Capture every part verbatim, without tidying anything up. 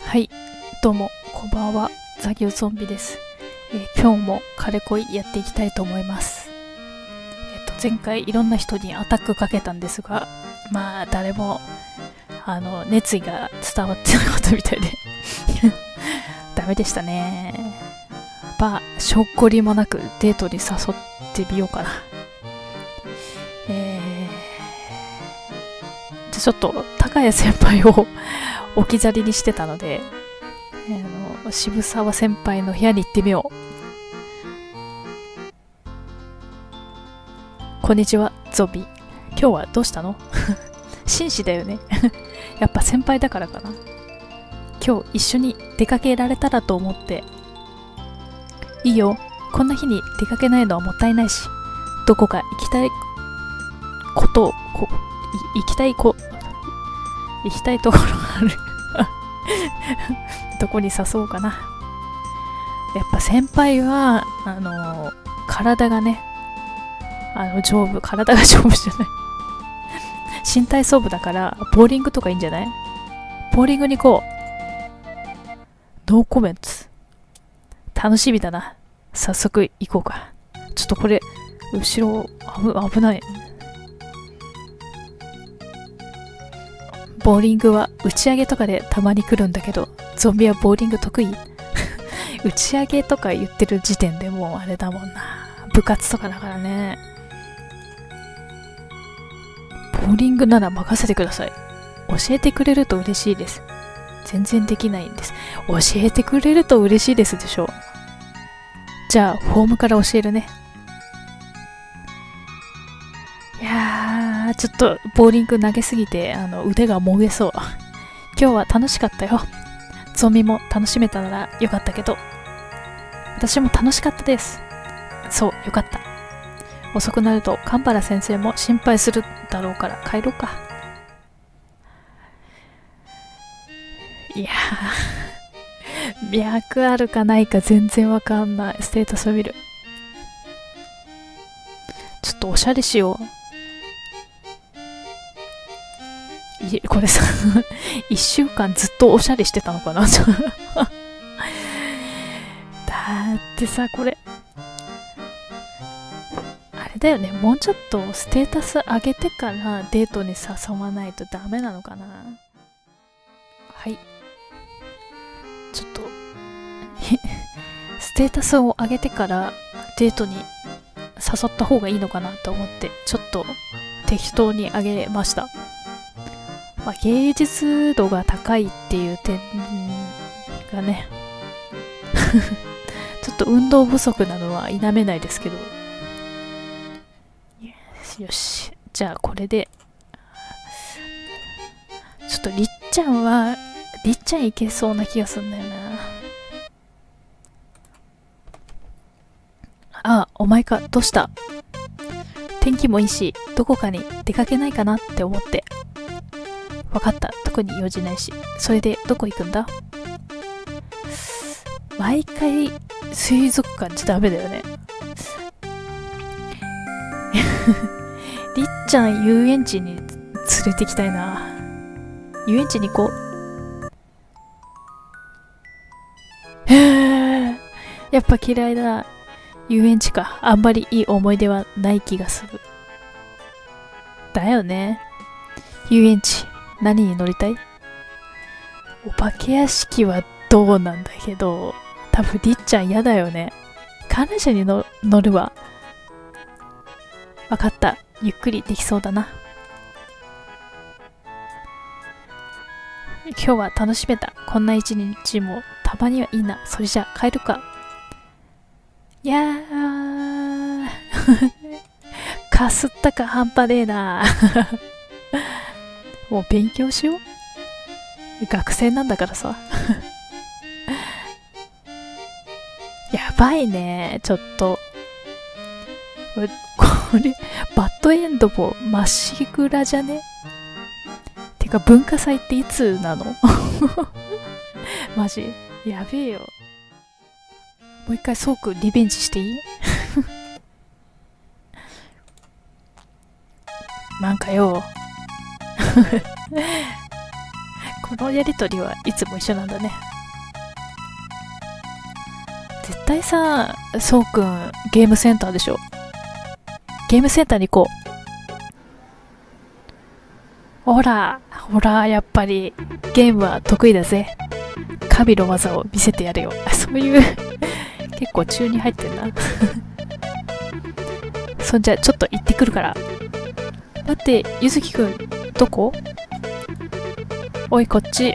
はい、どうも、こんばんは、ザギュゾンビです。えー今日もカレコイやっていきたいと思います。えっと、前回いろんな人にアタックかけたんですが、まあ、誰も、あの、熱意が伝わってなかったみたいで、ダメでしたね。まあ、しょっこりもなくデートに誘ってみようかな。えー、じゃあちょっと、高谷先輩を置き去りにしてたので、あの渋沢先輩の部屋に行ってみよう。こんにちは、ゾンビ。今日はどうしたの？紳士だよね。やっぱ先輩だからかな。今日一緒に出かけられたらと思って。いいよ、こんな日に出かけないのはもったいないし、どこか行きたいことを、こい行きたいこ、行きたいところがある。どこに誘おうかな。やっぱ先輩は、あのー、体がね、あの、丈夫、体が丈夫じゃない。新体操部だから、ボーリングとかいいんじゃない？ボーリングに行こう。ノーコメント。楽しみだな。早速行こうか。ちょっとこれ、後ろ、危、危ない。ボーリングは打ち上げとかでたまに来るんだけど、ゾンビはボーリング得意？打ち上げとか言ってる時点でもうあれだもんな。部活とかだからね。ボーリングなら任せてください。教えてくれると嬉しいです。全然できないんです。教えてくれると嬉しいですでしょう。じゃあ、フォームから教えるね。いやー、ちょっとボーリング投げすぎてあの腕がもげそう。今日は楽しかったよ。ゾンビも楽しめたならよかったけど、私も楽しかったです。そう、よかった。遅くなると神原先生も心配するだろうから帰ろうか。いやー、脈あるかないか全然わかんない。ステータスを見る。ちょっとおしゃれしよう。いこれさ、一週間ずっとおしゃれしてたのかな。だってさ、これ、あれだよね、もうちょっとステータス上げてからデートに誘わないとダメなのかな。はい。ちょっと、ステータスを上げてからデートに誘った方がいいのかなと思って、ちょっと適当に上げました。まあ、芸術度が高いっていう点がねちょっと運動不足なのは否めないですけど、よし、じゃあこれでちょっとりっちゃんはりっちゃんいけそうな気がするんだよな。あ、お前か、どうした？天気もいいしどこかに出かけないかなって思って。わかった。特に用事ないし。それで、どこ行くんだ？毎回、水族館じゃダメだよね。りっちゃん、遊園地に連れてきたいな。遊園地に行こう。へー。やっぱ嫌いだ。遊園地か。あんまりいい思い出はない気がする。だよね。遊園地。何に乗りたい？お化け屋敷はどうなんだけど、多分りっちゃん嫌だよね。観覧車にの乗るわ。わかった。ゆっくりできそうだな。今日は楽しめた。こんな一日もたまにはいいな。それじゃ帰るか。いやー。かすったか半端ねえな。もう勉強しよう。学生なんだからさ。やばいね、ちょっと。これ、これバッドエンドもまっしぐらじゃね？てか文化祭っていつなの？マジやべえよ。もう一回ソークリベンジしていい？なんかよ。 このやりとりはいつも一緒なんだね。絶対さ、そうくんゲームセンターでしょ。ゲームセンターに行こう。ほら、ほら、やっぱりゲームは得意だぜ。神の技を見せてやるよ。そういう結構中に入ってんな。そんじゃちょっと行ってくるから。待って、ゆずきくん、どこ？おい、こっち。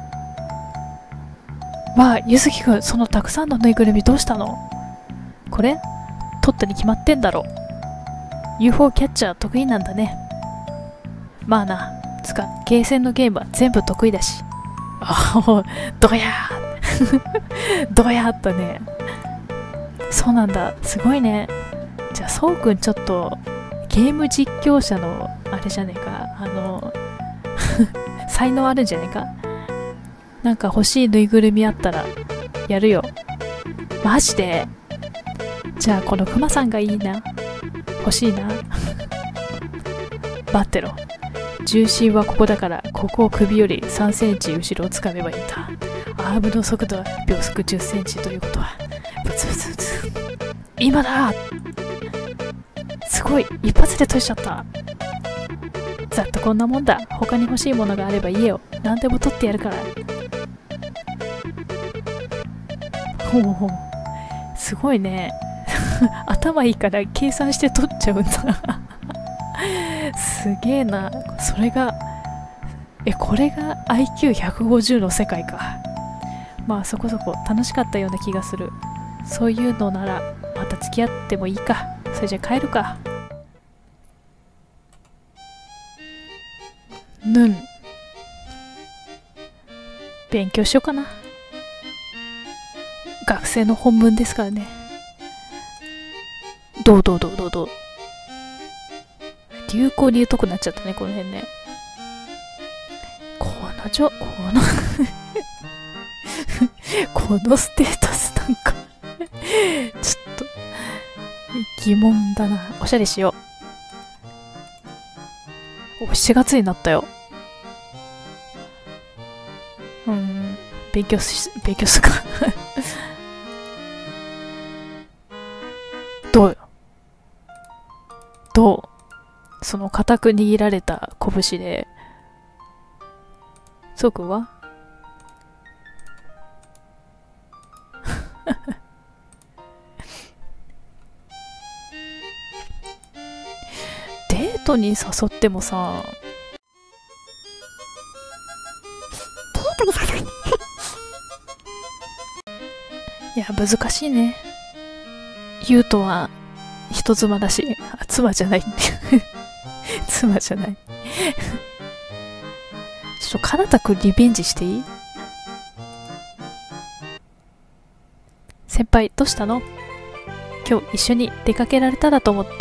わあ、ゆずきくん、そのたくさんのぬいぐるみどうしたの？これ？取ったに決まってんだろ。ユーフォー キャッチャー得意なんだね。まあな、つか、ゲーセンのゲームは全部得意だし。ああ、どやーどやーっとね。そうなんだ、すごいね。じゃあ、そうくんちょっと、ゲーム実況者の、あれじゃねえか、あの、才能あるんじゃねえか。なんか欲しいぬいぐるみあったら、やるよ。マジで？じゃあ、このクマさんがいいな。欲しいな。待ってろ。重心はここだから、ここを首よりさんセンチ後ろをつかめばいいんだ。アームの速度は秒速じゅっセンチということは、ブツブツブツ。今だ！すごい、一発で閉じちゃった。ざっとこんなもんだ。他に欲しいものがあれば言えよ。何でも取ってやるから。ほうほう。すごいね。頭いいから計算して取っちゃうんだ。すげえな。それが、え、これが アイキューひゃくごじゅう の世界か。まあそこそこ楽しかったような気がする。そういうのならまた付き合ってもいいか。それじゃ帰るか。ぬん。勉強しようかな。学生の本文ですからね。どうどうどうどうどう。流行に疎くなっちゃったね、この辺ね。このちょ、このこのステータスなんかちょっと、疑問だな。おしゃれしよう。お、しちがつになったよ。うーん、勉強し、勉強するか。どうよ。どう？その固く握られた拳で、そうくんはデートに誘ってもさ、 デートに誘ういや、難しいね。ゆうとは人妻だし、あ、妻じゃない。妻じゃない。ちょっと、かなたくんリベンジしていい？先輩、どうしたの？今日一緒に出かけられたらと思って。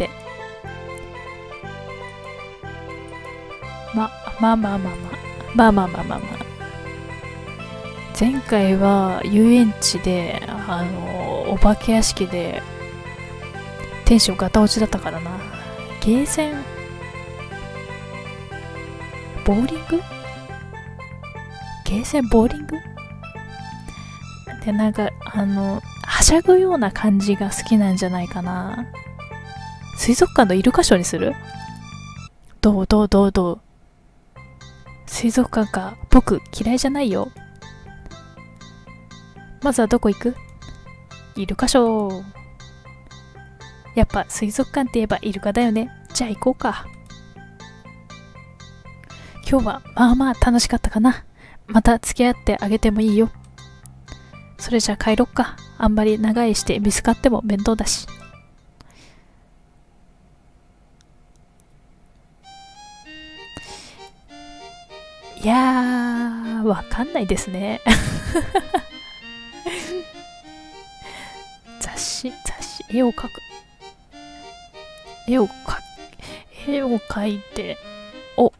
ま、まあまあまあまあ。まあまあまあまあまあ。前回は遊園地で、あの、お化け屋敷で、テンションガタ落ちだったからな。ゲーセン、ボーリング？ゲーセンボーリング？で、なんか、あの、はしゃぐような感じが好きなんじゃないかな。水族館のイルカショーにする？どうどうどうどう。水族館か、僕嫌いじゃないよ。まずはどこ行く？イルカショー。やっぱ水族館って言えばイルカだよね。じゃあ行こうか。今日はまあまあ楽しかったかな。また付き合ってあげてもいいよ。それじゃあ帰ろっか。あんまり長居して見つかっても面倒だし。いやー、わかんないですね。雑誌、雑誌、絵を描く。絵を描く、絵を描いて、お。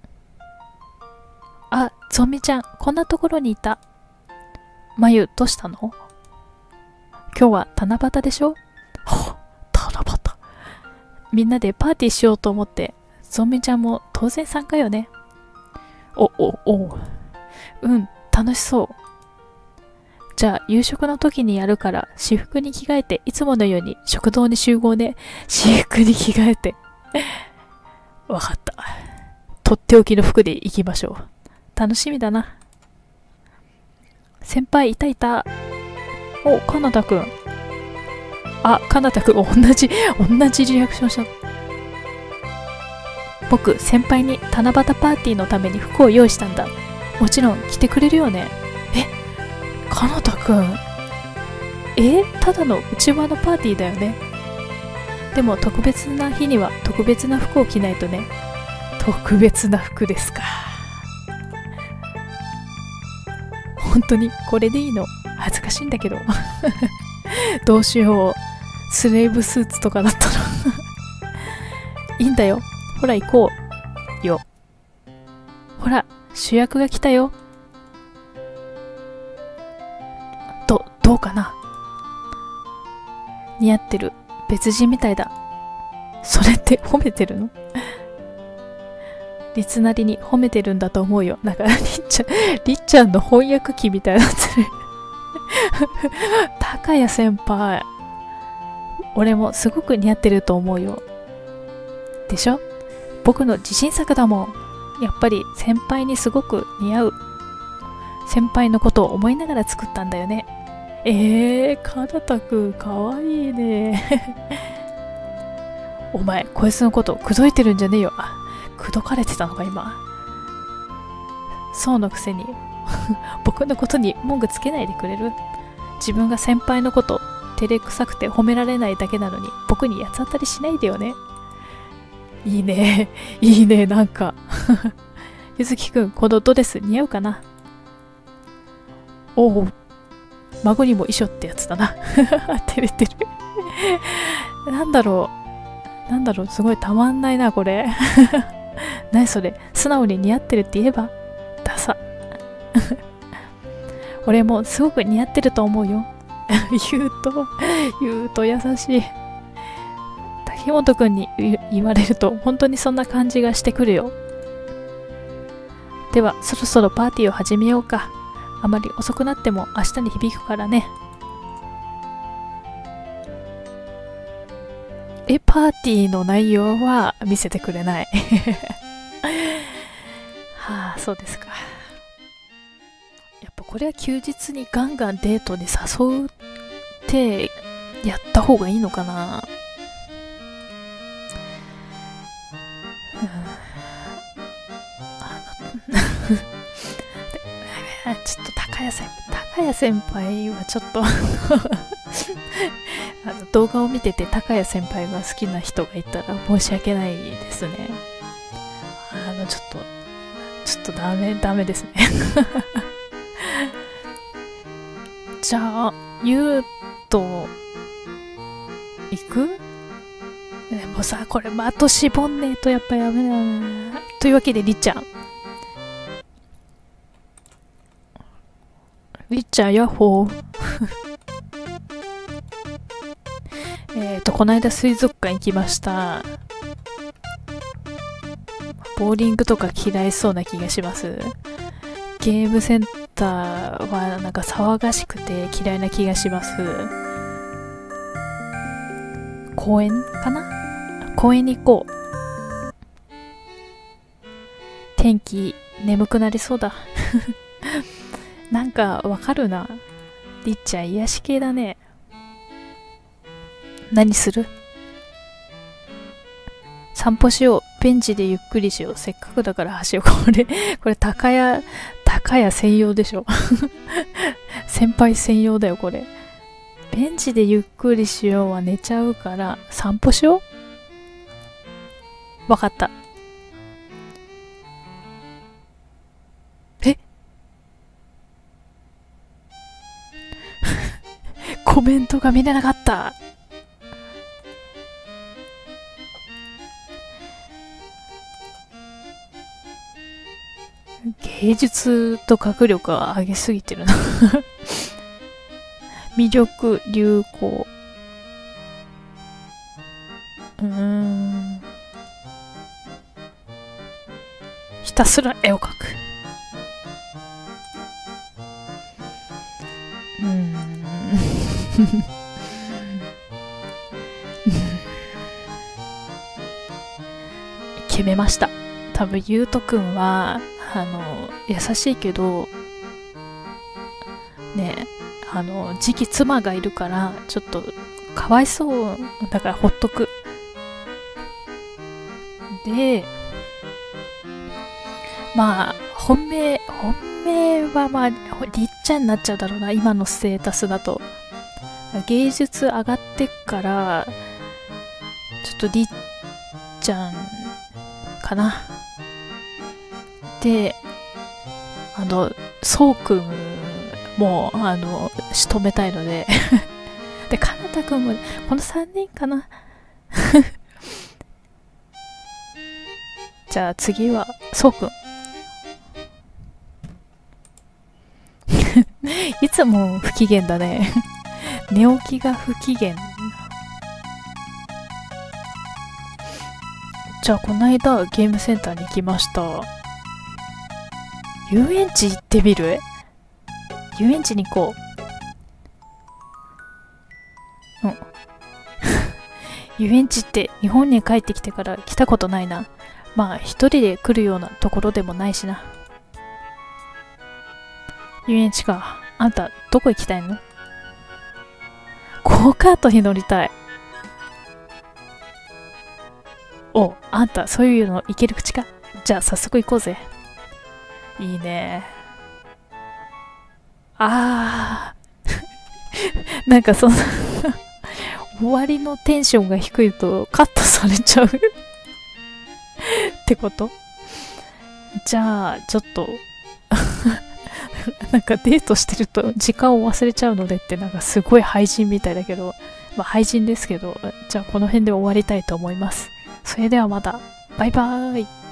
あ、ゾンビちゃん、こんなところにいた。まゆ、どうしたの？今日は七夕でしょ？は、七夕。みんなでパーティーしようと思って、ゾンビちゃんも当然参加よね。お、お、お。 うん、楽しそう。じゃあ夕食の時にやるから私服に着替えていつものように食堂に集合ね。私服に着替えて。わかった。とっておきの服で行きましょう。楽しみだな。先輩いたいた。お、かなたくん。あ、かなたくん同じ、同じリアクションした。僕、先輩に七夕パーティーのために服を用意したんだ。もちろん着てくれるよね。え、かなたくん。え、ただの内輪のパーティーだよね。でも特別な日には特別な服を着ないとね。特別な服ですか。本当にこれでいいの？恥ずかしいんだけど。どうしよう。スレーブスーツとかだったら。いいんだよ。ほら行こう。よ。ほら、主役が来たよ。ど、どうかな？似合ってる。別人みたいだ。それって褒めてるの？リツなりに褒めてるんだと思うよ。なんか、りっちゃん、りっちゃんの翻訳機みたいになってる。高谷先輩。俺もすごく似合ってると思うよ。でしょ？僕の自信作だもん。やっぱり先輩にすごく似合う。先輩のことを思いながら作ったんだよね。えー、かなたくんかわいいね。お前、こいつのこと口説いてるんじゃねえよ。あ、口説かれてたのか今。そうのくせに僕のことに文句つけないでくれる？自分が先輩のこと照れくさくて褒められないだけなのに僕に八つ当たりしないでよね。いいねいいね。なんかゆずきくん、このドレス似合うかな？おお、孫にも衣装ってやつだな。照れてる。なんだろうなんだろうすごいたまんないなこれ。何それ、素直に似合ってるって言えば？ダサ。俺もすごく似合ってると思うよ。言うと言うと優しい。竹本くんに言われると本当にそんな感じがしてくるよ。ではそろそろパーティーを始めようか。あまり遅くなっても明日に響くからね。え、パーティーの内容は見せてくれない。はあ、そうですか。やっぱこれは休日にガンガンデートに誘うってやった方がいいのかな。うん、あのちょっと高谷先輩、高谷先輩はちょっとあの動画を見てて高谷先輩が好きな人がいたら申し訳ないですね。あのちょっとちょっとダメダメですね。じゃあゆうと行く？でもさ、これ的絞んねえとやっぱやめだよな。というわけでりっちゃんりっちゃんヤッホー。えっとこの間水族館行きました。ボーリングとか嫌いそうな気がします。ゲームセンターはなんか騒がしくて嫌いな気がします。公園かな？公園に行こう。天気眠くなりそうだ。なんかわかるな。りっちゃん癒し系だね。何する？散歩しよう。ベンチでゆっくりしよう。せっかくだから走よう。これ、これ高谷、高谷専用でしょ。先輩専用だよ、これ。ベンチでゆっくりしようは寝ちゃうから、散歩しよう。わかった。えコメントが見れなかった。芸術と学力が上げすぎてるな。魅力、流行。うーん。ひたすら絵を描く。 うーん決めました。多分ゆうとくんはあの優しいけどね、あの次期妻がいるからちょっとかわいそうだからほっとく。でまあ本命本命はまありっちゃんになっちゃうだろうな、今のステータスだと。芸術上がってっからちょっとりっちゃんかな。であのそうくんもあの仕留めたいのででかなたくんもこのさんにんかなじゃあ次はそうくんいつも不機嫌だね寝起きが不機嫌。じゃあこの間ゲームセンターに行きました。遊園地行ってみる？遊園地に行こう。うん遊園地って日本に帰ってきてから来たことないな。まあ一人で来るようなところでもないしな。遊園地か。あんたどこ行きたいの？ゴーカートに乗りたい。お、あんたそういうのいける口か。じゃあ早速行こうぜ。いいね。あーなんかその終わりのテンションが低いとカットされちゃうってこと？じゃあちょっとなんかデートしてると時間を忘れちゃうのでってなんかすごい廃人みたいだけど、まあ廃人ですけど、じゃあこの辺で終わりたいと思います。それではまた、バイバーイ。